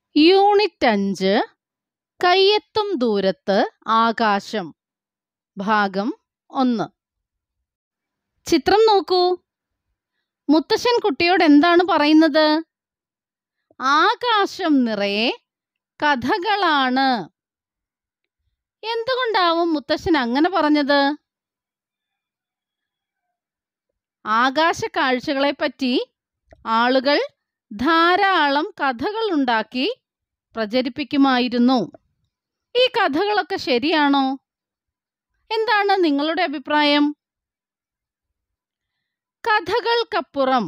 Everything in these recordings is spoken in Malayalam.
യൂണിറ്റ് 5 കയ്യെത്തും ദൂരത്ത് ആകാശം ഭാഗം 1. ചിത്രം നോക്കൂ. മുത്തശ്ശൻ കുട്ടിയോട് എന്താണ് പറയുന്നത്? ആകാശം നിറയെ കഥകളാണ്. എന്തുകൊണ്ടാവും മുത്തശ്ശൻ അങ്ങനെ പറഞ്ഞത്? ആകാശ കാഴ്ചകളെപ്പറ്റി ആളുകൾ ധാരാളം കഥകൾ ഉണ്ടാക്കി പ്രചരിപ്പിക്കുമായിരുന്നു. ഈ കഥകളൊക്കെ ശരിയാണോ? എന്താണ് നിങ്ങളുടെ അഭിപ്രായം? കഥകൾക്കപ്പുറം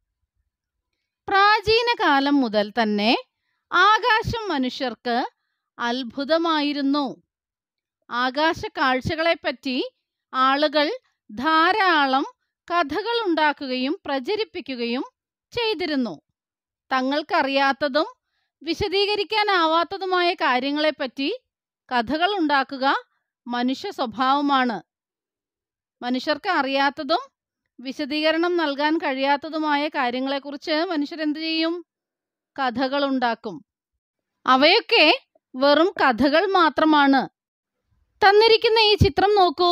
പ്രാചീന കാലം മുതൽ തന്നെ ആകാശം മനുഷ്യർക്ക് അത്ഭുതമായിരുന്നു. ആകാശ കാഴ്ചകളെപ്പറ്റി ആളുകൾ ധാരാളം കഥകൾ ഉണ്ടാക്കുകയും പ്രചരിപ്പിക്കുകയും ചെയ്തിരുന്നു. തങ്ങൾക്കറിയാത്തതും വിശദീകരിക്കാനാവാത്തതുമായ കാര്യങ്ങളെപ്പറ്റി കഥകൾ ഉണ്ടാക്കുക മനുഷ്യ സ്വഭാവമാണ്. മനുഷ്യർക്ക് അറിയാത്തതും വിശദീകരണം നൽകാൻ കഴിയാത്തതുമായ കാര്യങ്ങളെക്കുറിച്ച് മനുഷ്യരെന്ത് ചെയ്യും? കഥകൾ ഉണ്ടാക്കും. അവയൊക്കെ വെറും കഥകൾ മാത്രമാണ്. തന്നിരിക്കുന്ന ഈ ചിത്രം നോക്കൂ.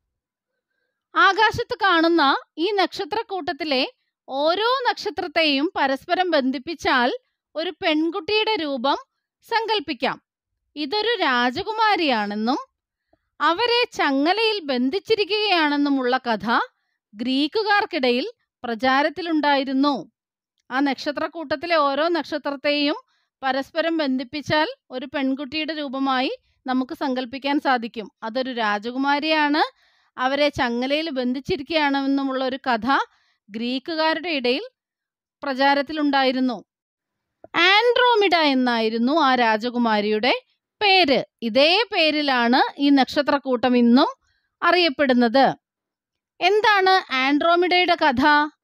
ആകാശത്ത് കാണുന്ന ഈ നക്ഷത്രക്കൂട്ടത്തിലെ ഓരോ നക്ഷത്രത്തെയും പരസ്പരം ബന്ധിപ്പിച്ചാൽ ഒരു പെൺകുട്ടിയുടെ രൂപം സങ്കല്പിക്കാം. ഇതൊരു രാജകുമാരിയാണെന്നും അവരെ ചങ്ങലയിൽ ബന്ധിച്ചിരിക്കുകയാണെന്നുമുള്ള കഥ ഗ്രീക്കുകാർക്കിടയിൽ പ്രചാരത്തിലുണ്ടായിരുന്നു. ആ നക്ഷത്രക്കൂട്ടത്തിലെ ഓരോ നക്ഷത്രത്തെയും പരസ്പരം ബന്ധിപ്പിച്ചാൽ ഒരു പെൺകുട്ടിയുടെ രൂപമായി നമുക്ക് സങ്കല്പിക്കാൻ സാധിക്കും. അതൊരു രാജകുമാരിയാണ്, അവരെ ചങ്ങലയിൽ ബന്ധിച്ചിരിക്കുകയാണെന്നുമുള്ള ഒരു കഥ ഗ്രീക്കുകാരുടെ ഇടയിൽ പ്രചാരത്തിലുണ്ടായിരുന്നു. ആൻഡ്രോമിഡ എന്നായിരുന്നു ആ രാജകുമാരിയുടെ പേര്. ഇതേ പേരിലാണ് ഈ നക്ഷത്രക്കൂട്ടം ഇന്നും അറിയപ്പെടുന്നത്. എന്താണ് ആൻഡ്രോമിഡയുടെ കഥ?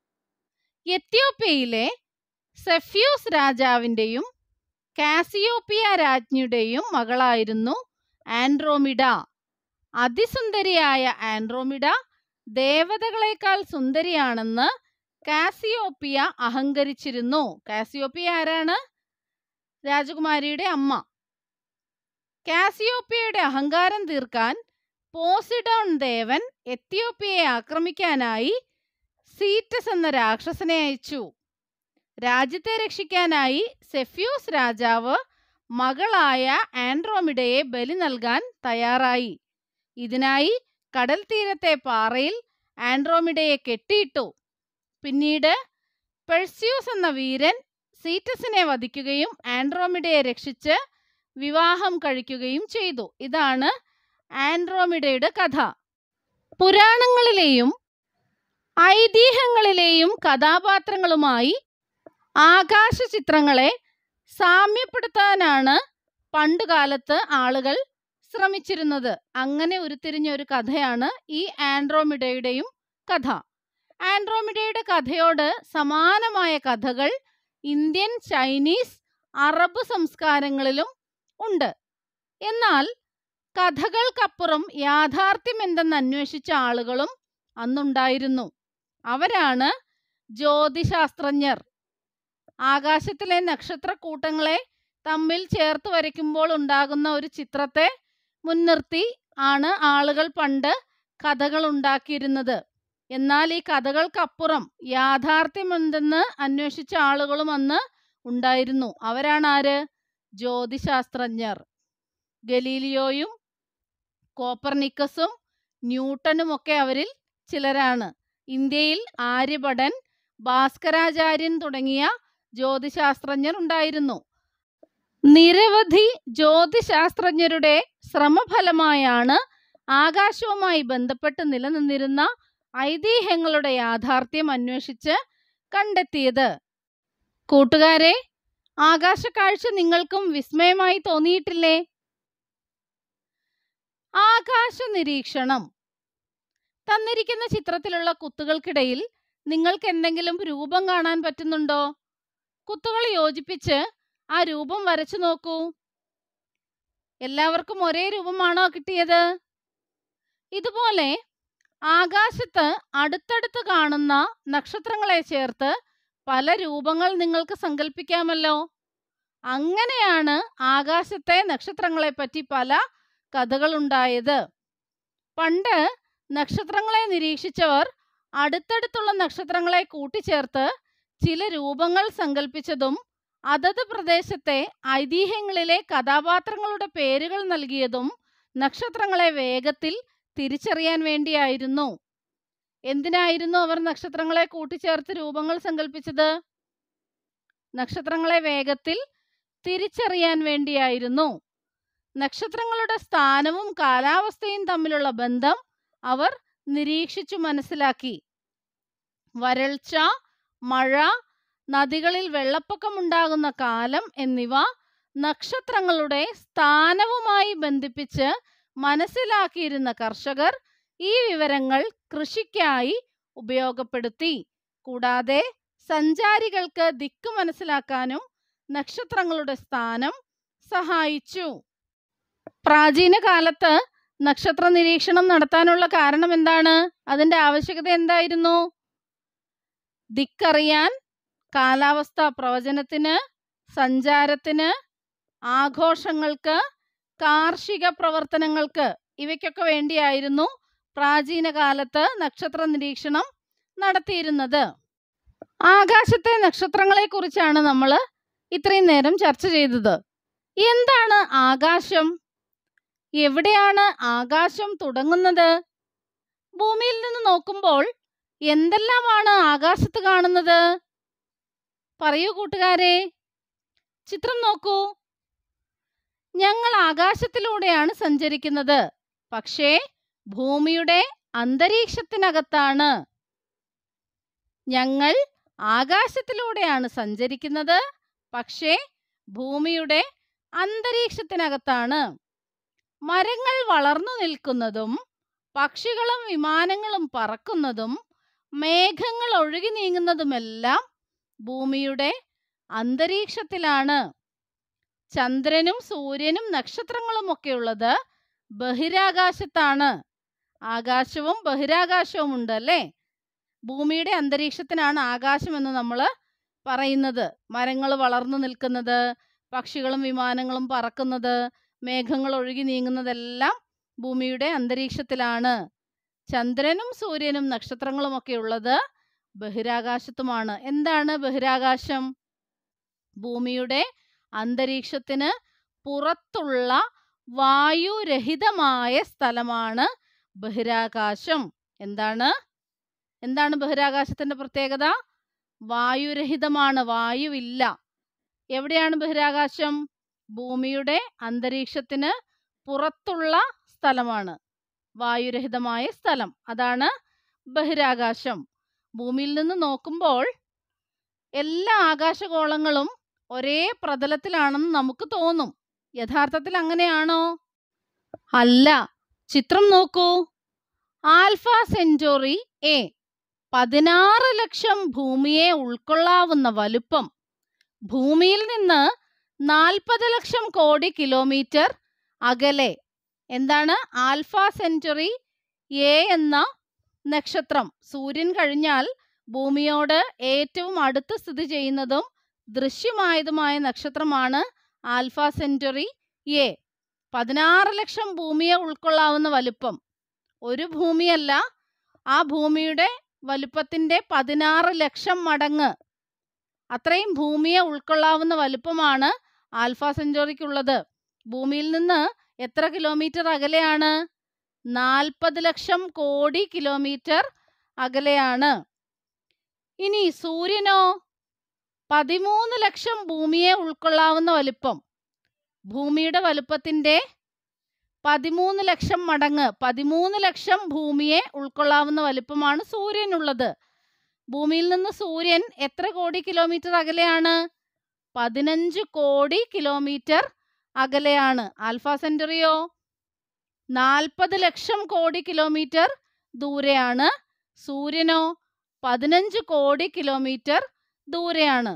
എത്യോപ്യയിലെ സെഫ്യൂസ് രാജാവിൻ്റെയും കാസിയോപ്പിയ രാജ്ഞിയുടെയും മകളായിരുന്നു ആൻഡ്രോമിഡ. അതിസുന്ദരിയായ ആൻഡ്രോമിഡ ദേവതകളെക്കാൾ സുന്ദരിയാണെന്ന് കാസിയോപ്പിയ അഹങ്കരിച്ചിരുന്നു. കാസിയോപ്പിയ ആരാണ്? രാജകുമാരിയുടെ അമ്മ. കാസിയോപ്പിയയുടെ അഹങ്കാരം തീർക്കാൻ പോസിഡോൺ ദേവൻ എത്യോപ്യയെ ആക്രമിക്കാനായി സീറ്റസ് എന്ന രാക്ഷസനെ അയച്ചു. രാജ്യത്തെ രക്ഷിക്കാനായി സെഫ്യൂസ് രാജാവ് മകളായ ആൻഡ്രോമിഡയെ ബലി നൽകാൻ തയ്യാറായി. ഇതിനായി കടൽ തീരത്തെ പാറയിൽ ആൻഡ്രോമിഡയെ കെട്ടിയിട്ടു. പിന്നീട് പെർസ്യൂസ് എന്ന വീരൻ സീറ്റസിനെ വധിക്കുകയും ആൻഡ്രോമിഡയെ രക്ഷിച്ച് വിവാഹം കഴിക്കുകയും ചെയ്തു. ഇതാണ് ആൻഡ്രോമിഡയുടെ കഥ. പുരാണങ്ങളിലെയും ഐതിഹ്യങ്ങളിലെയും കഥാപാത്രങ്ങളുമായി ആകാശ ചിത്രങ്ങളെ സാമ്യപ്പെടുത്താനാണ് പണ്ടുകാലത്ത് ആളുകൾ ശ്രമിച്ചിരുന്നത്. അങ്ങനെ ഉരുത്തിരിഞ്ഞ ഒരു കഥയാണ് ഈ ആൻഡ്രോമിഡയുടെയും കഥ. ആൻഡ്രോമിഡയുടെ കഥയോട് സമാനമായ കഥകൾ ഇന്ത്യൻ, ചൈനീസ്, അറബ് സംസ്കാരങ്ങളിലും ഉണ്ട്. എന്നാൽ കഥകൾക്കപ്പുറം യാഥാർത്ഥ്യം എന്തെന്ന് അന്വേഷിച്ച ആളുകളും അന്നുണ്ടായിരുന്നു. അവരാണ് ജ്യോതിശാസ്ത്രജ്ഞർ. ആകാശത്തിലെ നക്ഷത്രക്കൂട്ടങ്ങളെ തമ്മിൽ ചേർത്ത് വരയ്ക്കുമ്പോൾ ഉണ്ടാകുന്ന ഒരു ചിത്രത്തെ മുൻനിർത്തി ആണ് ആളുകൾ പണ്ട് കഥകൾ ഉണ്ടാക്കിയിരുന്നത്. എന്നാൽ ഈ കഥകൾക്കപ്പുറം യാഥാർത്ഥ്യം എന്തെന്ന് അന്വേഷിച്ച ആളുകളും അന്ന് ഉണ്ടായിരുന്നു. അവരാണ് ആര്? ജ്യോതിശാസ്ത്രജ്ഞർ. ഗലീലിയോയും കോപ്പർനിക്കസും ന്യൂട്ടനും ഒക്കെ അവരിൽ ചിലരാണ്. ഇന്ത്യയിൽ ആര്യഭടൻ, ഭാസ്കരാചാര്യൻ തുടങ്ങിയ ജ്യോതിശാസ്ത്രജ്ഞർ ഉണ്ടായിരുന്നു. നിരവധി ജ്യോതിശാസ്ത്രജ്ഞരുടെ ശ്രമഫലമായാണ് ആകാശവുമായി ബന്ധപ്പെട്ട് നിലനിന്നിരുന്ന ഐതിഹ്യങ്ങളുടെ യാഥാർത്ഥ്യം അന്വേഷിച്ച് കണ്ടെത്തിയത്. കൂട്ടുകാരെ, ആകാശക്കാഴ്ച നിങ്ങൾക്കും വിസ്മയമായി തോന്നിയിട്ടില്ലേ? ആകാശ നിരീക്ഷണം. തന്നിരിക്കുന്ന ചിത്രത്തിലുള്ള കുത്തുകൾക്കിടയിൽ നിങ്ങൾക്ക് എന്തെങ്കിലും രൂപം കാണാൻ പറ്റുന്നുണ്ടോ? കുത്തുകൾ യോജിപ്പിച്ച് ആ രൂപം വരച്ചു നോക്കൂ. എല്ലാവർക്കും ഒരേ രൂപമാണോ കിട്ടിയത്? ഇതുപോലെ ആകാശത്ത് അടുത്തടുത്ത് കാണുന്ന നക്ഷത്രങ്ങളെ ചേർത്ത് പല രൂപങ്ങൾ നിങ്ങൾക്ക് സങ്കല്പിക്കാമല്ലോ. അങ്ങനെയാണ് ആകാശത്തെ നക്ഷത്രങ്ങളെ പറ്റി പല കഥകളുണ്ടായത്. പണ്ട് നക്ഷത്രങ്ങളെ നിരീക്ഷിച്ചവർ അടുത്തടുത്തുള്ള നക്ഷത്രങ്ങളെ കൂട്ടിച്ചേർത്ത് ചില രൂപങ്ങൾ സങ്കല്പിച്ചതും അതത് പ്രദേശത്തെ ഐതിഹ്യങ്ങളിലെ കഥാപാത്രങ്ങളുടെ പേരുകൾ നൽകിയതും നക്ഷത്രങ്ങളെ വേഗത്തിൽ തിരിച്ചറിയാൻ വേണ്ടിയായിരുന്നു. എന്തിനായിരുന്നു അവർ നക്ഷത്രങ്ങളെ കൂട്ടിച്ചേർത്ത് രൂപങ്ങൾ സങ്കല്പിച്ചത്? നക്ഷത്രങ്ങളെ വേഗത്തിൽ തിരിച്ചറിയാൻ വേണ്ടിയായിരുന്നു. നക്ഷത്രങ്ങളുടെ സ്ഥാനവും കാലാവസ്ഥയും തമ്മിലുള്ള ബന്ധം അവർ നിരീക്ഷിച്ചു മനസ്സിലാക്കി. വരൾച്ച, മഴ, നദികളിൽ വെള്ളപ്പൊക്കമുണ്ടാകുന്ന കാലം എന്നിവ നക്ഷത്രങ്ങളുടെ സ്ഥാനവുമായി ബന്ധിപ്പിച്ച് മനസ്സിലാക്കിയിരുന്ന കർഷകർ ഈ വിവരങ്ങൾ കൃഷിക്കായി ഉപയോഗപ്പെടുത്തി. കൂടാതെ സഞ്ചാരികൾക്ക് ദിക്ക് മനസ്സിലാക്കാനും നക്ഷത്രങ്ങളുടെ സ്ഥാനം സഹായിച്ചു. പ്രാചീന കാലത്ത് നക്ഷത്ര നിരീക്ഷണം നടത്താനുള്ള കാരണം എന്താണ്? അതിൻ്റെ ആവശ്യകത എന്തായിരുന്നു? ദിക്കറിയാൻ, കാലാവസ്ഥാ പ്രവചനത്തിന്, സഞ്ചാരത്തിന്, ആഘോഷങ്ങൾക്ക്, കാർഷിക പ്രവർത്തനങ്ങൾക്ക്, ഇവയ്ക്കൊക്കെ വേണ്ടിയായിരുന്നു പ്രാചീന കാലത്ത് നക്ഷത്ര നിരീക്ഷണം നടത്തിയിരുന്നത്. ആകാശത്തെ നക്ഷത്രങ്ങളെ കുറിച്ചാണ് നമ്മൾ ഇത്രയും നേരം ചർച്ച ചെയ്തത്. എന്താണ് ആകാശം? എവിടെയാണ് ആകാശം തുടങ്ങുന്നത്? ഭൂമിയിൽ നിന്ന് നോക്കുമ്പോൾ എന്തെല്ലാമാണ് ആകാശത്ത് കാണുന്നത്? പറയൂ കൂട്ടുകാരെ. ചിത്രം നോക്കൂ. ഞങ്ങൾ ആകാശത്തിലൂടെയാണ് സഞ്ചരിക്കുന്നത്, പക്ഷേ ഭൂമിയുടെ അന്തരീക്ഷത്തിനകത്താണ്. ഞങ്ങൾ ആകാശത്തിലൂടെയാണ് സഞ്ചരിക്കുന്നത്, പക്ഷേ ഭൂമിയുടെ അന്തരീക്ഷത്തിനകത്താണ്. മരങ്ങൾ വളർന്നു നിൽക്കുന്നതും പക്ഷികളും വിമാനങ്ങളും പറക്കുന്നതും മേഘങ്ങൾ ഒഴുകി നീങ്ങുന്നതുമെല്ലാം ഭൂമിയുടെ അന്തരീക്ഷത്തിലാണ്. ചന്ദ്രനും സൂര്യനും നക്ഷത്രങ്ങളും ഒക്കെ ഉള്ളത് ബഹിരാകാശത്താണ്. ആകാശവും ബഹിരാകാശവും ഉണ്ടല്ലേ? ഭൂമിയുടെ അന്തരീക്ഷത്തിനാണ് ആകാശമെന്ന് നമ്മൾ പറയുന്നത്. മരങ്ങൾ വളർന്നു നിൽക്കുന്നത്, പക്ഷികളും വിമാനങ്ങളും പറക്കുന്നത്, മേഘങ്ങൾ ഒഴുകി നീങ്ങുന്നതെല്ലാം ഭൂമിയുടെ അന്തരീക്ഷത്തിലാണ്. ചന്ദ്രനും സൂര്യനും നക്ഷത്രങ്ങളും ഒക്കെ ഉള്ളത് ബഹിരാകാശത്തുമാണ്. എന്താണ് ബഹിരാകാശം? ഭൂമിയുടെ അന്തരീക്ഷത്തിന് പുറത്തുള്ള വായുരഹിതമായ സ്ഥലമാണ് ബഹിരാകാശം. എന്താണ് ബഹിരാകാശത്തിന്റെ പ്രത്യേകത? വായുരഹിതമാണ്, വായുവില്ല. എവിടെയാണ് ബഹിരാകാശം? ഭൂമിയുടെ അന്തരീക്ഷത്തിന് പുറത്തുള്ള സ്ഥലമാണ് വായുരഹിതമായ സ്ഥലം. അതാണ് ബഹിരാകാശം. ഭൂമിയിൽ നിന്ന് നോക്കുമ്പോൾ എല്ലാ ആകാശഗോളങ്ങളും ഒരേ പ്രതലത്തിലാണെന്ന് നമുക്ക് തോന്നും. യഥാർത്ഥത്തിൽ അങ്ങനെയാണോ? അല്ല. ചിത്രം നോക്കൂ. ആൽഫ സെന്റോറി എ 16 ലക്ഷം ഭൂമിയെ ഉൾക്കൊള്ളാവുന്ന വലുപ്പം. ഭൂമിയിൽ നിന്ന് 40 ലക്ഷം കോടി കിലോമീറ്റർ അകലെ. എന്താണ് ആൽഫ സെന്ററി എ എന്ന നക്ഷത്രം? സൂര്യൻ കഴിഞ്ഞാൽ ഭൂമിയോട് ഏറ്റവും അടുത്ത് സ്ഥിതി ചെയ്യുന്നതും ദൃശ്യമായതുമായ നക്ഷത്രമാണ് ആൽഫ സെന്ററി എ. 16 ലക്ഷം ഭൂമിയെ ഉൾക്കൊള്ളാവുന്ന വലുപ്പം. ഒരു ഭൂമിയല്ല, ആ ഭൂമിയുടെ വലുപ്പത്തിൻ്റെ 16 ലക്ഷം മടങ്ങ്. അത്രയും ഭൂമിയെ ഉൾക്കൊള്ളാവുന്ന വലുപ്പമാണ് ആൽഫ സെന്ററിക്കുള്ളത്. ഭൂമിയിൽ നിന്ന് എത്ര കിലോമീറ്റർ അകലെയാണ്? 40 ലക്ഷം കോടി കിലോമീറ്റർ അകലെയാണ്. ഇനി സൂര്യനോ? 13 ലക്ഷം ഭൂമിയെ ഉൾക്കൊള്ളാവുന്ന വലുപ്പം. ഭൂമിയുടെ വലുപ്പത്തിൻ്റെ 13 ലക്ഷം മടങ്ങ്, 13 ലക്ഷം ഭൂമിയെ ഉൾക്കൊള്ളാവുന്ന വലുപ്പമാണ് സൂര്യനുള്ളത്. ഭൂമിയിൽ നിന്ന് സൂര്യൻ എത്ര കോടി കിലോമീറ്റർ അകലെയാണ്? 15 കോടി കിലോമീറ്റർ അകലെയാണ്. ആൽഫ സെന്ററിയോ? 40 ലക്ഷം കോടി കിലോമീറ്റർ ദൂരെയാണ്. സൂര്യനോ? 15 കോടി കിലോമീറ്റർ ദൂരെയാണ്.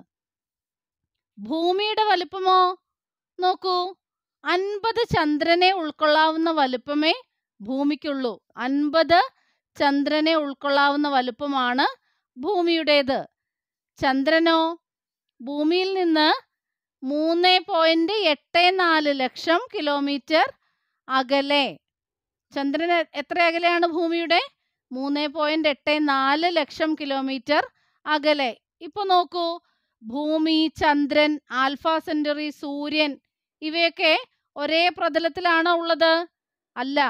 ഭൂമിയുടെ വലുപ്പമോ? നോക്കൂ. 50 ചന്ദ്രനെ ഉൾക്കൊള്ളാവുന്ന വലുപ്പമേ ഭൂമിക്കുള്ളൂ. 50 ചന്ദ്രനെ ഉൾക്കൊള്ളാവുന്ന വലുപ്പമാണ് ഭൂമിയുടേത്. ചന്ദ്രനോ? ഭൂമിയിൽ നിന്ന് 3.84 ലക്ഷം കിലോമീറ്റർ അകലെ. ചന്ദ്രൻ എത്ര അകലെയാണ് ഭൂമിയുടെ? 3.84 ലക്ഷം കിലോമീറ്റർ അകലെ. ഇപ്പൊ നോക്കൂ, ഭൂമി, ചന്ദ്രൻ, ആൽഫ സെന്ററി, സൂര്യൻ ഇവയൊക്കെ ഒരേ പ്രതലത്തിലാണോ ഉള്ളത്? അല്ല.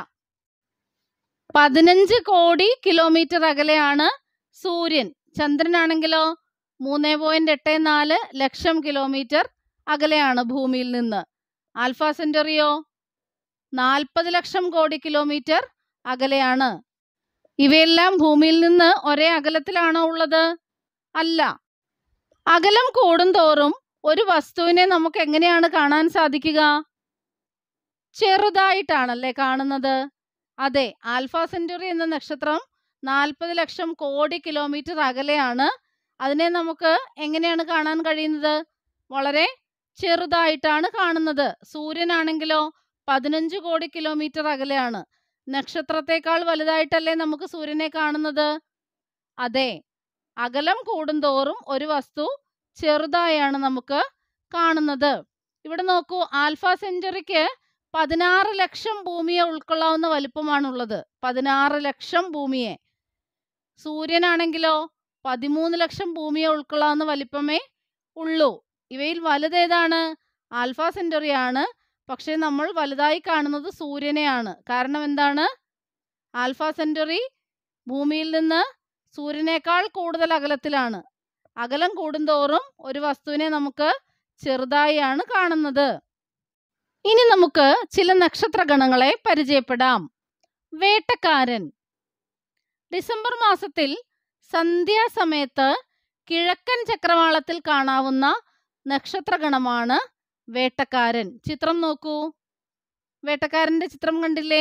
15 കോടി കിലോമീറ്റർ അകലെയാണ് സൂര്യൻ. ചന്ദ്രനാണെങ്കിലോ 3.84 ലക്ഷം കിലോമീറ്റർ അകലെയാണ് ഭൂമിയിൽ നിന്ന്. ആൽഫ സെന്ററിയോ 40 ലക്ഷം കോടി കിലോമീറ്റർ അകലെയാണ്. ഇവയെല്ലാം ഭൂമിയിൽ നിന്ന് ഒരേ അകലത്തിലാണോ ഉള്ളത്? അല്ല. അകലം കൂടുന്തോറും ഒരു വസ്തുവിനെ നമുക്ക് എങ്ങനെയാണ് കാണാൻ സാധിക്കുക? ചെറുതായിട്ടാണല്ലേ കാണുന്നത്? അതെ, ആൽഫ സെന്ററി എന്ന നക്ഷത്രം 40 ലക്ഷം കോടി കിലോമീറ്റർ അകലെയാണ്. അതിനെ നമുക്ക് എങ്ങനെയാണ് കാണാൻ കഴിയുന്നത്? വളരെ ചെറുതായിട്ടാണ് കാണുന്നത്. സൂര്യനാണെങ്കിലോ 15 കോടി കിലോമീറ്റർ അകലെയാണ്. നക്ഷത്രത്തെക്കാൾ വലുതായിട്ടല്ലേ നമുക്ക് സൂര്യനെ കാണുന്നത്? അതെ, അകലം കൂടുന്തോറും ഒരു വസ്തു ചെറുതായാണ് നമുക്ക് കാണുന്നത്. ഇവിടെ നോക്കൂ, ആൽഫ സെന്ററിക്ക് 16 ലക്ഷം ഭൂമിയെ ഉൾക്കൊള്ളാവുന്ന വലിപ്പമാണുള്ളത്. 16 ലക്ഷം ഭൂമിയെ. സൂര്യനാണെങ്കിലോ 13 ലക്ഷം ഭൂമിയെ ഉൾക്കൊള്ളാവുന്ന വലിപ്പമേ ഉള്ളൂ. ഇവയിൽ വലുതേതാണ്? ആൽഫ സെന്ററിയാണ്. പക്ഷേ നമ്മൾ വലുതായി കാണുന്നത് സൂര്യനെയാണ്. കാരണം എന്താണ്? ആൽഫ സെന്ററി ഭൂമിയിൽ നിന്ന് സൂര്യനേക്കാൾ കൂടുതൽ അകലത്തിലാണ്. അകലം കൂടുന്തോറും ഒരു വസ്തുവിനെ നമുക്ക് ചെറുതായാണ് കാണുന്നത്. ഇനി നമുക്ക് ചില നക്ഷത്രഗണങ്ങളെ പരിചയപ്പെടാം. വേട്ടക്കാരൻ. ഡിസംബർ മാസത്തിൽ സന്ധ്യാസമയത്ത് കിഴക്കൻ ചക്രവാളത്തിൽ കാണാവുന്ന നക്ഷത്രഗണമാണ് വേട്ടക്കാരൻ. ചിത്രം നോക്കൂ. വേട്ടക്കാരന്റെ ചിത്രം കണ്ടില്ലേ?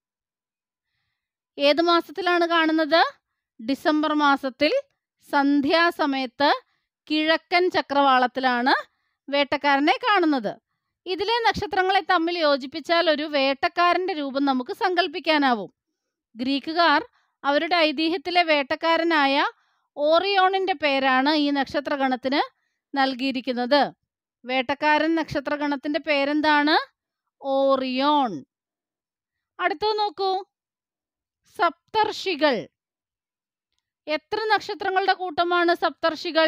ഏത് മാസത്തിലാണ് കാണുന്നത്? ഡിസംബർ മാസത്തിൽ സന്ധ്യാസമയത്ത് കിഴക്കൻ ചക്രവാളത്തിലാണ് വേട്ടക്കാരനെ കാണുന്നത്. ഇതിലെ നക്ഷത്രങ്ങളെ തമ്മിൽ യോജിപ്പിച്ചാൽ ഒരു വേട്ടക്കാരന്റെ രൂപം നമുക്ക് സങ്കല്പിക്കാനാവും. ഗ്രീക്കുകാർ അവരുടെ ഐതിഹ്യത്തിലെ വേട്ടക്കാരനായ ഓറിയോണിന്റെ പേരാണ് ഈ നക്ഷത്രഗണത്തിന് നൽകിയിരിക്കുന്നത്. വേട്ടക്കാരൻ നക്ഷത്രഗണത്തിന്റെ പേരെന്താണ്? ഓറിയോൺ. അടുത്തത് നോക്കൂ, സപ്തർഷികൾ. എത്ര നക്ഷത്രങ്ങളുടെ കൂട്ടമാണ് സപ്തർഷികൾ?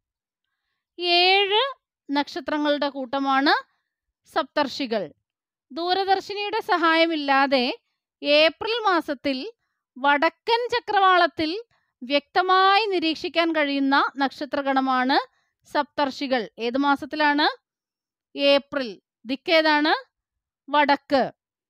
7 നക്ഷത്രങ്ങളുടെ കൂട്ടമാണ് സപ്തർഷികൾ. ദൂരദർശിനിയുടെ സഹായമില്ലാതെ ഏപ്രിൽ മാസത്തിൽ വടക്കൻ ചക്രവാളത്തിൽ വ്യക്തമായി നിരീക്ഷിക്കാൻ കഴിയുന്ന നക്ഷത്രഗണമാണ് സപ്തർഷികൾ. ഏത് മാസത്തിലാണ്? ഏപ്രിൽ. ദിക്കേതാണ്? വടക്ക്.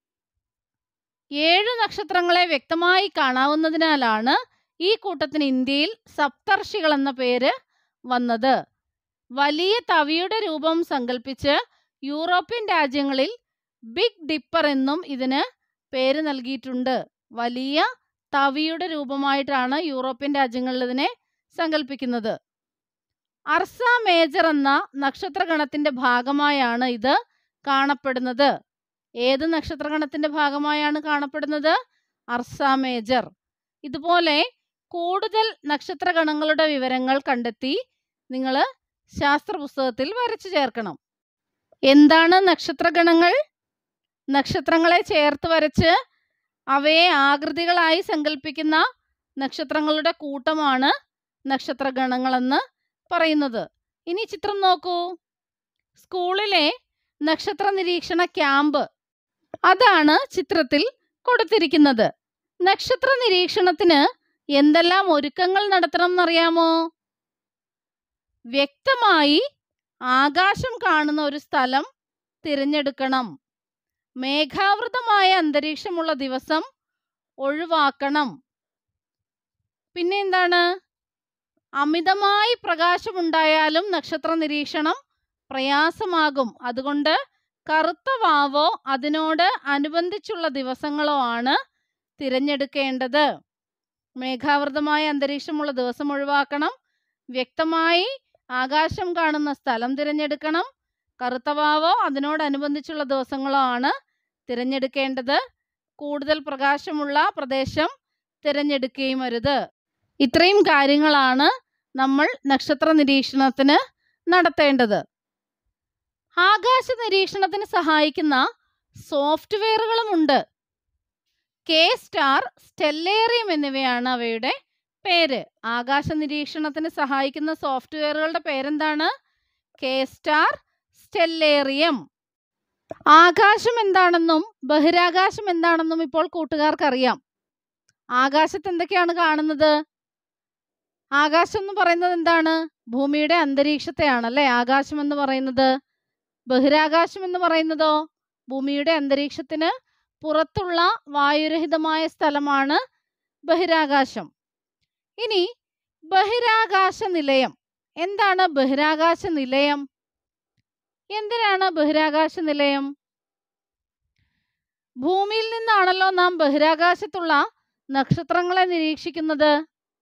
7 നക്ഷത്രങ്ങളെ വ്യക്തമായി കാണാവുന്നതിനാലാണ് ഈ കൂട്ടത്തിന് ഇന്ത്യയിൽ സപ്തർഷികൾ എന്ന പേര് വന്നത്. വലിയ തവിയുടെ രൂപം സങ്കല്പിച്ച് യൂറോപ്യൻ രാജ്യങ്ങളിൽ ബിഗ് ഡിപ്പർ എന്നും ഇതിന് പേര് നൽകിയിട്ടുണ്ട്. വലിയ തവിയുടെ രൂപമായിട്ടാണ് യൂറോപ്യൻ രാജ്യങ്ങളിൽ ഇതിനെ സങ്കല്പിക്കുന്നത്. അർസ മേജർ എന്ന നക്ഷത്രഗണത്തിന്റെ ഭാഗമായാണ് ഇത് കാണപ്പെടുന്നത്. ഏത് നക്ഷത്രഗണത്തിന്റെ ഭാഗമായാണ് കാണപ്പെടുന്നത്? Ursa Major. ഇതുപോലെ കൂടുതൽ നക്ഷത്രഗണങ്ങളുടെ വിവരങ്ങൾ കണ്ടെത്തി നിങ്ങൾ ശാസ്ത്ര പുസ്തകത്തിൽ വരച്ചു ചേർക്കണം. എന്താണ് നക്ഷത്രഗണങ്ങൾ? നക്ഷത്രങ്ങളെ ചേർത്ത് വരച്ച് അവയെ ആകൃതികളായി സങ്കല്പിക്കുന്ന നക്ഷത്രങ്ങളുടെ കൂട്ടമാണ് നക്ഷത്രഗണങ്ങളെന്ന് പറയുന്നത്. ഇനി ചിത്രം നോക്കൂ. സ്കൂളിലെ നക്ഷത്ര നിരീക്ഷണ ക്യാമ്പ് അതാണ് ചിത്രത്തിൽ കൊടുത്തിരിക്കുന്നത്. നക്ഷത്ര നിരീക്ഷണത്തിന് എന്തെല്ലാം ഒരുക്കങ്ങൾ നടത്തണം എന്നറിയാമോ? വ്യക്തമായി ആകാശം കാണുന്ന ഒരു സ്ഥലം തിരഞ്ഞെടുക്കണം. മേഘാവൃതമായ അന്തരീക്ഷമുള്ള ദിവസം ഒഴിവാക്കണം. പിന്നെ എന്താണ്? അമിതമായി പ്രകാശമുണ്ടായാലും നക്ഷത്ര നിരീക്ഷണം പ്രയാസമാകും. അതുകൊണ്ട് കറുത്ത വാവോ അതിനോട് അനുബന്ധിച്ചുള്ള ദിവസങ്ങളോ ആണ് തിരഞ്ഞെടുക്കേണ്ടത്. മേഘാവൃതമായ അന്തരീക്ഷമുള്ള ദിവസം ഒഴിവാക്കണം. വ്യക്തമായി ആകാശം കാണുന്ന സ്ഥലം തിരഞ്ഞെടുക്കണം. കറുത്ത വാവോ അതിനോടനുബന്ധിച്ചുള്ള ദിവസങ്ങളോ ആണ് തിരഞ്ഞെടുക്കേണ്ടത്. കൂടുതൽ പ്രകാശമുള്ള പ്രദേശം തിരഞ്ഞെടുക്കുകയും അരുത്. ഇത്രയും കാര്യങ്ങളാണ് നമ്മൾ നക്ഷത്ര നിരീക്ഷണത്തിന് നടത്തേണ്ടത്. ആകാശ നിരീക്ഷണത്തിന് സഹായിക്കുന്ന സോഫ്റ്റ്വെയറുകളുമുണ്ട്. കെ സ്റ്റാർ, സ്റ്റെല്ലേറിയം എന്നിവയാണ് അവയുടെ പേര്. ആകാശ നിരീക്ഷണത്തിന് സഹായിക്കുന്ന സോഫ്റ്റ്വെയറുകളുടെ പേരെന്താണ്? K star, Stellarium. ആകാശം എന്താണെന്നും ബഹിരാകാശം എന്താണെന്നും ഇപ്പോൾ കൂട്ടുകാർക്കറിയാം. ആകാശത്ത് എന്തൊക്കെയാണ് കാണുന്നത്? ആകാശം എന്ന് പറയുന്നത് എന്താണ്? ഭൂമിയുടെ അന്തരീക്ഷത്തെയാണ് അല്ലേ ആകാശം എന്ന് പറയുന്നത്. ബഹിരാകാശം എന്ന് പറയുന്നതോ ഭൂമിയുടെ അന്തരീക്ഷത്തിന് പുറത്തുള്ള വായുരഹിതമായ സ്ഥലമാണ് ബഹിരാകാശം. ഇനി ബഹിരാകാശ നിലയം എന്താണ്? ബഹിരാകാശ നിലയം എന്തിനാണ് ബഹിരാകാശ നിലയം? ഭൂമിയിൽ നിന്നാണല്ലോ നാം ബഹിരാകാശത്തുള്ള നക്ഷത്രങ്ങളെ നിരീക്ഷിക്കുന്നത്.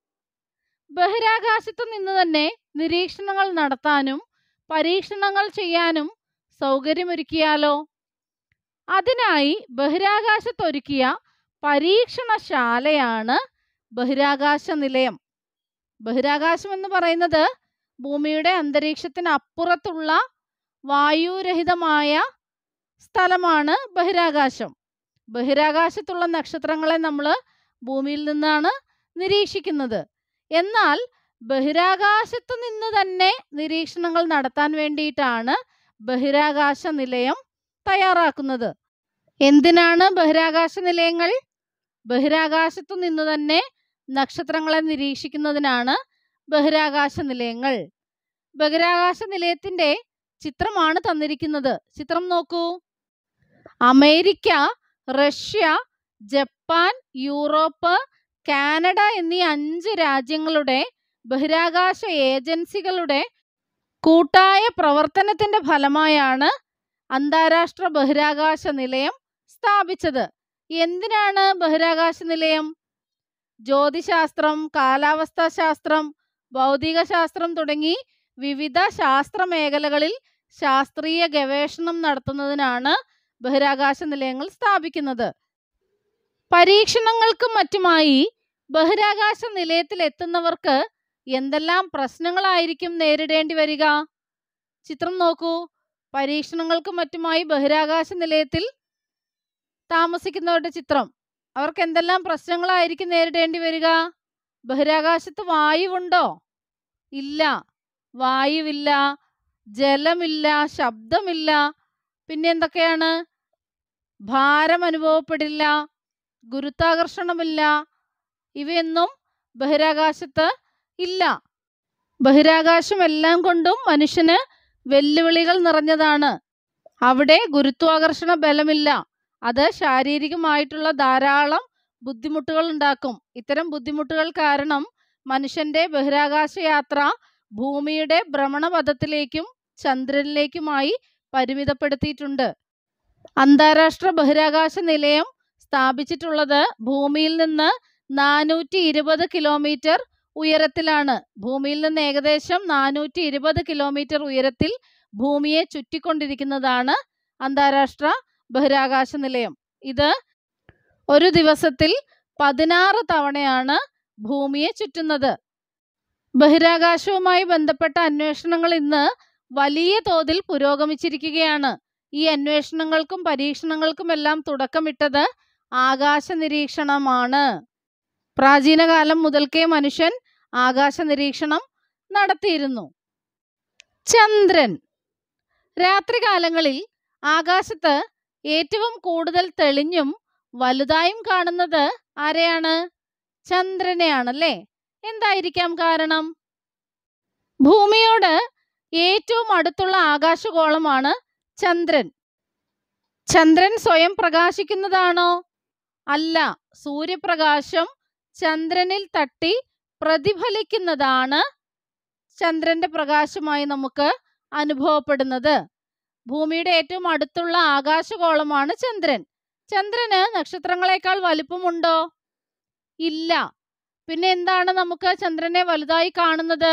ബഹിരാകാശത്തു നിന്ന് തന്നെ നിരീക്ഷണങ്ങൾ നടത്താനും പരീക്ഷണങ്ങൾ ചെയ്യാനും സൗകര്യമൊരുക്കിയാലോ? അതിനായി ബഹിരാകാശത്തൊരുക്കിയ പരീക്ഷണശാലയാണ് ബഹിരാകാശ നിലയം. ബഹിരാകാശം എന്ന് പറയുന്നത് ഭൂമിയുടെ അന്തരീക്ഷത്തിന് അപ്പുറത്തുള്ള വായുരഹിതമായ സ്ഥലമാണ് ബഹിരാകാശം. ബഹിരാകാശത്തുള്ള നക്ഷത്രങ്ങളെ നമ്മൾ ഭൂമിയിൽ നിന്നാണ് നിരീക്ഷിക്കുന്നത്. എന്നാൽ ബഹിരാകാശത്തു നിന്ന് തന്നെ നിരീക്ഷണങ്ങൾ നടത്താൻ വേണ്ടിയിട്ടാണ് ബഹിരാകാശ നിലയം തയ്യാറാക്കുന്നത്. എന്തിനാണ് ബഹിരാകാശ നിലയങ്ങൾ? ബഹിരാകാശത്തു നിന്ന് തന്നെ നക്ഷത്രങ്ങളെ നിരീക്ഷിക്കുന്നതിനാണ് ബഹിരാകാശ നിലയങ്ങൾ. ബഹിരാകാശ നിലയത്തിന്റെ ചിത്രമാണ് തന്നിരിക്കുന്നത്. ചിത്രം നോക്കൂ. America, Russia, Japan, Europe, Canada എന്നീ 5 രാജ്യങ്ങളുടെ ബഹിരാകാശ ഏജൻസികളുടെ കൂട്ടായ പ്രവർത്തനത്തിന്റെ ഫലമായാണ് അന്താരാഷ്ട്ര ബഹിരാകാശ നിലയം സ്ഥാപിച്ചത്. എന്തിനാണ് ബഹിരാകാശ നിലയം? ജ്യോതിശാസ്ത്രം, കാലാവസ്ഥാ ശാസ്ത്രം, ഭൗതിക ശാസ്ത്രം തുടങ്ങി വിവിധ ശാസ്ത്ര മേഖലകളിൽ ശാസ്ത്രീയ ഗവേഷണം നടത്തുന്നതിനാണ് ബഹിരാകാശ നിലയങ്ങൾ സ്ഥാപിക്കുന്നത്. പരീക്ഷണങ്ങൾക്കും മറ്റുമായി ബഹിരാകാശ നിലയത്തിൽ എത്തുന്നവർക്ക് എന്തെല്ലാം പ്രശ്നങ്ങളായിരിക്കും നേരിടേണ്ടി വരിക? ചിത്രം നോക്കൂ. പരീക്ഷണങ്ങൾക്കും മറ്റുമായി ബഹിരാകാശ നിലയത്തിൽ താമസിക്കുന്നവരുടെ ചിത്രം. അവർക്ക് എന്തെല്ലാം പ്രശ്നങ്ങളായിരിക്കും നേരിടേണ്ടി വരിക? ബഹിരാകാശത്ത് വായുവുണ്ടോ? ഇല്ല, വായുവില്ല, ജലമില്ല, ശബ്ദമില്ല. പിന്നെ എന്തൊക്കെയാണ്? ഭാരം അനുഭവപ്പെടില്ല, ഗുരുത്വാകർഷണമില്ല. ഇവയൊന്നും ബഹിരാകാശത്ത് ഇല്ല. ബഹിരാകാശം എല്ലാം കൊണ്ടും മനുഷ്യന് വെല്ലുവിളികൾ നിറഞ്ഞതാണ്. അവിടെ ഗുരുത്വാകർഷണ ബലമില്ല. അത് ശാരീരികമായിട്ടുള്ള ധാരാളം ബുദ്ധിമുട്ടുകൾ ഉണ്ടാക്കും. ഇത്തരം ബുദ്ധിമുട്ടുകൾ കാരണം മനുഷ്യന്റെ ബഹിരാകാശ യാത്ര ഭൂമിയുടെ ഭ്രമണപഥത്തിലേക്കും ചന്ദ്രനിലേക്കുമായി പരിമിതപ്പെടുത്തിയിട്ടുണ്ട്. അന്താരാഷ്ട്ര ബഹിരാകാശ നിലയം സ്ഥാപിച്ചിട്ടുള്ളത് ഭൂമിയിൽ നിന്ന് 420 കിലോമീറ്റർ ഉയരത്തിലാണ്. ഭൂമിയിൽ നിന്ന് ഏകദേശം 420 കിലോമീറ്റർ ഉയരത്തിൽ ഭൂമിയെ ചുറ്റിക്കൊണ്ടിരിക്കുന്നതാണ് അന്താരാഷ്ട്ര ബഹിരാകാശ നിലയം. ഇത് ഒരു ദിവസത്തിൽ 16 തവണയാണ് ഭൂമിയെ ചുറ്റുന്നത്. ബഹിരാകാശവുമായി ബന്ധപ്പെട്ട അന്വേഷണങ്ങൾ ഇന്ന് വലിയ തോതിൽ പുരോഗമിച്ചിരിക്കുകയാണ്. ഈ അന്വേഷണങ്ങൾക്കും പരീക്ഷണങ്ങൾക്കുമെല്ലാം തുടക്കമിട്ടത് ആകാശ നിരീക്ഷണമാണ്. പ്രാചീന കാലം മുതൽക്കേ മനുഷ്യൻ ആകാശ നിരീക്ഷണം നടത്തിയിരുന്നു. ചന്ദ്രൻ. രാത്രികാലങ്ങളിൽ ആകാശത്ത് ഏറ്റവും കൂടുതൽ തെളിഞ്ഞും വലുതായും കാണുന്നത് ആരെയാണ്? ചന്ദ്രനെയാണല്ലേ. എന്തായിരിക്കാം കാരണം? ഭൂമിയോട് ഏറ്റവും അടുത്തുള്ള ആകാശഗോളമാണ് ചന്ദ്രൻ. ചന്ദ്രൻ സ്വയം പ്രകാശിക്കുന്നതാണോ? അല്ല. സൂര്യപ്രകാശം ചന്ദ്രനിൽ തട്ടി പ്രതിഫലിക്കുന്നതാണ് ചന്ദ്രന്റെ പ്രകാശമായി നമുക്ക് അനുഭവപ്പെടുന്നത്. ഭൂമിയുടെ ഏറ്റവും അടുത്തുള്ള ആകാശഗോളമാണ് ചന്ദ്രൻ. ചന്ദ്രന് നക്ഷത്രങ്ങളെക്കാൾ വലിപ്പമുണ്ടോ? ഇല്ല. പിന്നെ എന്താണ് നമുക്ക് ചന്ദ്രനെ വലുതായി കാണുന്നത്?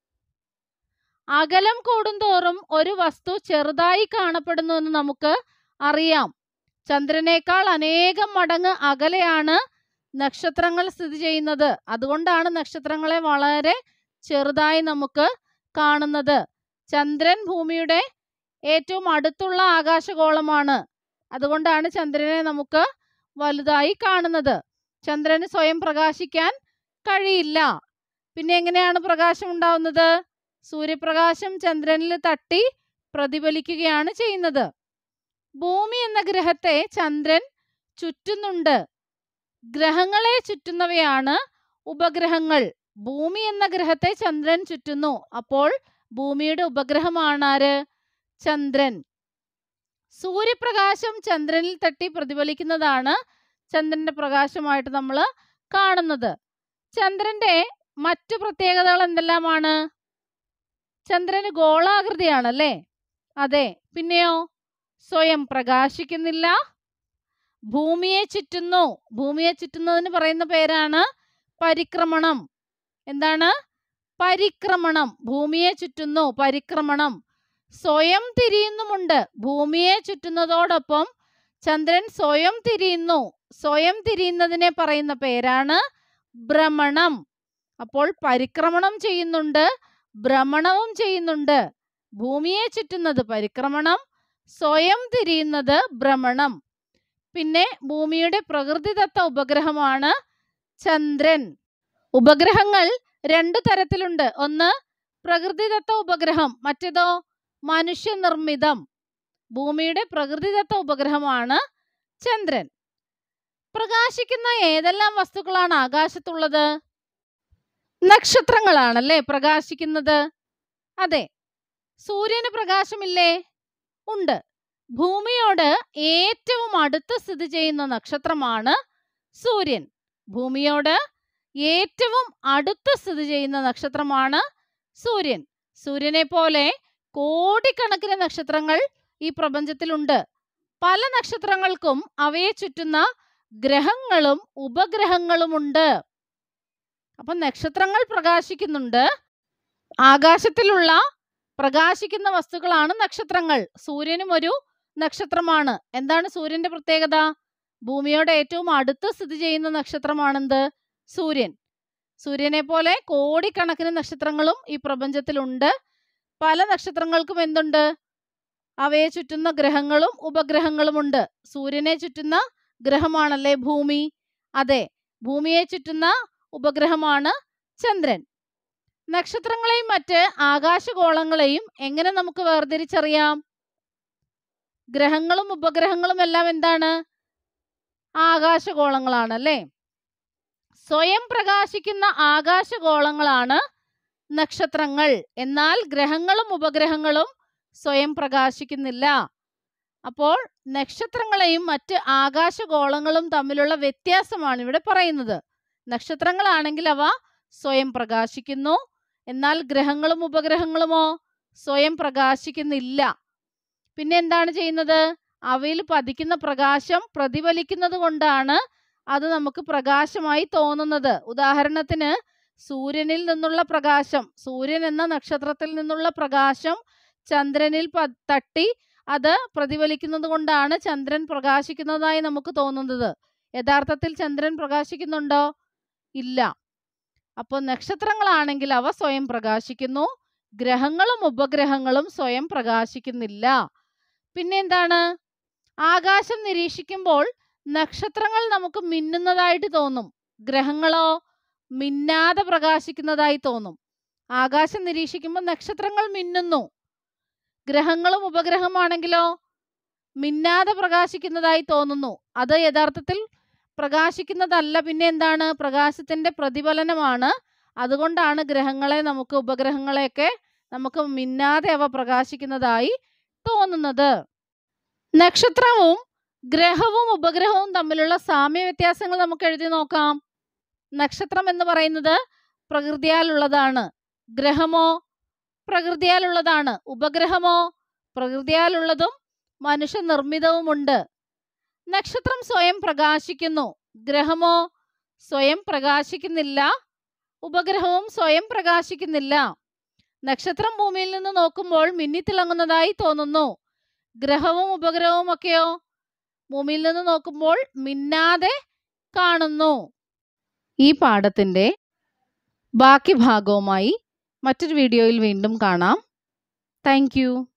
അകലം കൂടുന്തോറും ഒരു വസ്തു ചെറുതായി കാണപ്പെടുന്നു എന്ന് നമുക്ക് അറിയാം. ചന്ദ്രനേക്കാൾ അനേകം മടങ്ങ് അകലെയാണ് നക്ഷത്രങ്ങൾ സ്ഥിതി ചെയ്യുന്നത്. അതുകൊണ്ടാണ് നക്ഷത്രങ്ങളെ വളരെ ചെറുതായി നമുക്ക് കാണുന്നത്. ചന്ദ്രൻ ഭൂമിയുടെ ഏറ്റവും അടുത്തുള്ള ആകാശഗോളമാണ്. അതുകൊണ്ടാണ് ചന്ദ്രനെ നമുക്ക് വലുതായി കാണുന്നത്. ചന്ദ്രന് സ്വയം പ്രകാശിക്കാൻ കഴിയില്ല. പിന്നെ എങ്ങനെയാണ് പ്രകാശം ഉണ്ടാവുന്നത്? സൂര്യപ്രകാശം ചന്ദ്രനിൽ തട്ടി പ്രതിഫലിക്കുകയാണ് ചെയ്യുന്നത്. ഭൂമി എന്ന ഗ്രഹത്തെ ചന്ദ്രൻ ചുറ്റുന്നുണ്ട്. ഗ്രഹങ്ങളെ ചുറ്റുന്നവയാണ് ഉപഗ്രഹങ്ങൾ. ഭൂമി എന്ന ഗ്രഹത്തെ ചന്ദ്രൻ ചുറ്റുന്നു. അപ്പോൾ ഭൂമിയുടെ ഉപഗ്രഹമാണ് ആര്? ചന്ദ്രൻ. സൂര്യപ്രകാശം ചന്ദ്രനിൽ തട്ടി പ്രതിഫലിക്കുന്നതാണ് ചന്ദ്രന്റെ പ്രകാശമായിട്ട് നമ്മൾ കാണുന്നത്. ചന്ദ്രന്റെ മറ്റു പ്രത്യേകതകൾ എന്തെല്ലാമാണ്? ചന്ദ്രന് ഗോളാകൃതിയാണ് അല്ലേ? അതെ. പിന്നെയോ? സ്വയം പ്രകാശിക്കുന്നില്ല. ഭൂമിയെ ചുറ്റുന്നു. ഭൂമിയെ ചുറ്റുന്നതിന് പറയുന്ന പേരാണ് പരിക്രമണം. എന്താണ്? പരിക്രമണം. ഭൂമിയെ ചുറ്റുന്നു, പരിക്രമണം. സ്വയം തിരിയുന്നുമുണ്ട്. ഭൂമിയെ ചുറ്റുന്നതോടൊപ്പം ചന്ദ്രൻ സ്വയം തിരിയുന്നു. സ്വയം തിരിയുന്നതിനെ പറയുന്ന പേരാണ് ഭ്രമണം. അപ്പോൾ പരിക്രമണം ചെയ്യുന്നുണ്ട്, ഭ്രമണവും ചെയ്യുന്നുണ്ട്. ഭൂമിയെ ചുറ്റുന്നത് പരിക്രമണം, സ്വയം തിരിയുന്നത് ഭ്രമണം. പിന്നെ ഭൂമിയുടെ പ്രകൃതിദത്ത ഉപഗ്രഹമാണ് ചന്ദ്രൻ. ഉപഗ്രഹങ്ങൾ രണ്ടു തരത്തിലുണ്ട്. ഒന്ന് പ്രകൃതിദത്ത ഉപഗ്രഹം, മറ്റേതോ മനുഷ്യനിർമ്മിതം. ഭൂമിയുടെ പ്രകൃതിദത്ത ഉപഗ്രഹമാണ് ചന്ദ്രൻ. പ്രകാശിക്കുന്ന ഏതെല്ലാം വസ്തുക്കളാണ് ആകാശത്തുള്ളത്? നക്ഷത്രങ്ങളാണല്ലേ പ്രകാശിക്കുന്നത്. അതെ. സൂര്യന് പ്രകാശമില്ലേ? ഉണ്ട്. ഭൂമിയോട് ഏറ്റവും അടുത്ത് സ്ഥിതി ചെയ്യുന്ന നക്ഷത്രമാണ് സൂര്യൻ. ഭൂമിയോട് ഏറ്റവും അടുത്ത് സ്ഥിതി ചെയ്യുന്ന നക്ഷത്രമാണ് സൂര്യൻ. സൂര്യനെ പോലെ കോടിക്കണക്കിന് നക്ഷത്രങ്ങൾ ഈ പ്രപഞ്ചത്തിലുണ്ട്. പല നക്ഷത്രങ്ങൾക്കും അവയെ ചുറ്റുന്ന ഗ്രഹങ്ങളും ഉപഗ്രഹങ്ങളുമുണ്ട്. അപ്പൊ നക്ഷത്രങ്ങൾ പ്രകാശിക്കുന്നുണ്ട്. ആകാശത്തിലുള്ള പ്രകാശിക്കുന്ന വസ്തുക്കളാണ് നക്ഷത്രങ്ങൾ. സൂര്യനും ഒരു നക്ഷത്രമാണ്. എന്താണ് സൂര്യന്റെ പ്രത്യേകത? ഭൂമിയോട് ഏറ്റവും അടുത്ത് സ്ഥിതി ചെയ്യുന്ന നക്ഷത്രമാണെന്ത്? സൂര്യൻ. സൂര്യനെ പോലെ കോടിക്കണക്കിന് നക്ഷത്രങ്ങളും ഈ പ്രപഞ്ചത്തിലുണ്ട്. പല നക്ഷത്രങ്ങൾക്കും എന്തുണ്ട്? അവയെ ചുറ്റുന്ന ഗ്രഹങ്ങളും ഉപഗ്രഹങ്ങളുമുണ്ട്. സൂര്യനെ ചുറ്റുന്ന ഗ്രഹമാണല്ലേ ഭൂമി? അതെ. ഭൂമിയെ ചുറ്റുന്ന ഉപഗ്രഹമാണ് ചന്ദ്രൻ. നക്ഷത്രങ്ങളെയും മറ്റ് ആകാശഗോളങ്ങളെയും എങ്ങനെ നമുക്ക് വേർതിരിച്ചറിയാം? ഗ്രഹങ്ങളും ഉപഗ്രഹങ്ങളും എല്ലാം എന്താണ്? ആകാശഗോളങ്ങളാണല്ലേ. സ്വയം പ്രകാശിക്കുന്ന ആകാശഗോളങ്ങളാണ് നക്ഷത്രങ്ങൾ. എന്നാൽ ഗ്രഹങ്ങളും ഉപഗ്രഹങ്ങളും സ്വയം പ്രകാശിക്കുന്നില്ല. അപ്പോൾ നക്ഷത്രങ്ങളെയും മറ്റ് ആകാശഗോളങ്ങളും തമ്മിലുള്ള വ്യത്യാസമാണ് ഇവിടെ പറയുന്നത്. നക്ഷത്രങ്ങളാണെങ്കിൽ അവ സ്വയം പ്രകാശിക്കുന്നു. എന്നാൽ ഗ്രഹങ്ങളും ഉപഗ്രഹങ്ങളുമോ സ്വയം പ്രകാശിക്കുന്നില്ല. പിന്നെ എന്താണ് ചെയ്യുന്നത്? അവയിൽ പതിക്കുന്ന പ്രകാശം പ്രതിഫലിക്കുന്നത് കൊണ്ടാണ് അത് നമുക്ക് പ്രകാശമായി തോന്നുന്നത്. ഉദാഹരണത്തിന് സൂര്യനിൽ നിന്നുള്ള പ്രകാശം, സൂര്യൻ എന്ന നക്ഷത്രത്തിൽ നിന്നുള്ള പ്രകാശം ചന്ദ്രനിൽ തട്ടി അത് പ്രതിഫലിക്കുന്നത് കൊണ്ടാണ് ചന്ദ്രൻ പ്രകാശിക്കുന്നതായി നമുക്ക് തോന്നുന്നത്. യഥാർത്ഥത്തിൽ ചന്ദ്രൻ പ്രകാശിക്കുന്നുണ്ടോ? ഇല്ല. അപ്പോൾ നക്ഷത്രങ്ങളാണെങ്കിൽ അവ സ്വയം പ്രകാശിക്കുന്നു. ഗ്രഹങ്ങളും ഉപഗ്രഹങ്ങളും സ്വയം പ്രകാശിക്കുന്നില്ല. പിന്നെ എന്താണ്? ആകാശം നിരീക്ഷിക്കുമ്പോൾ നക്ഷത്രങ്ങൾ നമുക്ക് മിന്നുന്നതായിട്ട് തോന്നും. ഗ്രഹങ്ങളോ മിന്നാതെ പ്രകാശിക്കുന്നതായി തോന്നും. ആകാശം നിരീക്ഷിക്കുമ്പോൾ നക്ഷത്രങ്ങൾ മിന്നുന്നു. ഗ്രഹങ്ങളും ഉപഗ്രഹമാണെങ്കിലോ മിന്നാതെ പ്രകാശിക്കുന്നതായി തോന്നുന്നു. അത് യഥാർത്ഥത്തിൽ പ്രകാശിക്കുന്നതല്ല. പിന്നെ എന്താണ്? പ്രകാശത്തിന്റെ പ്രതിഫലനമാണ്. അതുകൊണ്ടാണ് ഗ്രഹങ്ങളെ നമുക്ക്, ഉപഗ്രഹങ്ങളെയൊക്കെ നമുക്ക് മിന്നാതെ അവ പ്രകാശിക്കുന്നതായി തോന്നുന്നത്. നക്ഷത്രവും ഗ്രഹവും ഉപഗ്രഹവും തമ്മിലുള്ള സാമ്യ വ്യത്യാസങ്ങൾ നമുക്ക് എഴുതി നോക്കാം. നക്ഷത്രം എന്ന് പറയുന്നത് പ്രകൃതിയാലുള്ളതാണ്. ഗ്രഹമോ പ്രകൃതിയാലുള്ളതാണ്. ഉപഗ്രഹമോ പ്രകൃതിയാലുള്ളതും മനുഷ്യനിർമ്മിതവുമുണ്ട്. നക്ഷത്രം സ്വയം പ്രകാശിക്കുന്നു. ഗ്രഹമോ സ്വയം പ്രകാശിക്കുന്നില്ല. ഉപഗ്രഹവും സ്വയം പ്രകാശിക്കുന്നില്ല. നക്ഷത്രം ഭൂമിയിൽ നിന്ന് നോക്കുമ്പോൾ മിന്നിത്തിളങ്ങുന്നതായി തോന്നുന്നു. ഗ്രഹവും ഉപഗ്രഹവും ഒക്കെയോ ഭൂമിയിൽ നിന്ന് നോക്കുമ്പോൾ മിന്നാതെ കാണുന്നു. ഈ പാഠത്തിന്റെ ബാക്കി ഭാഗവുമായി മറ്റൊരു വീഡിയോയിൽ വീണ്ടും കാണാം. Thank U.